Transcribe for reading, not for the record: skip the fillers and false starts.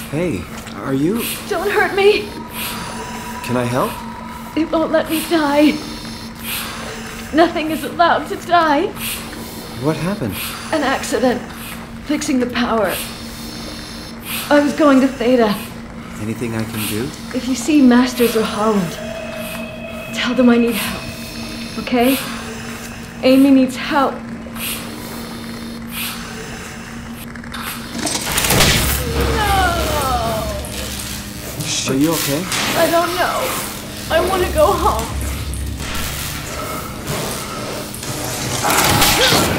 Hey, are you... Don't hurt me. Can I help? It won't let me die. Nothing is allowed to die. What happened? An accident. Fixing the power. I was going to Theta. Anything I can do? If you see Masters or Holland, tell them I need help. Okay? Amy needs help. Are you okay? I don't know. I want to go home.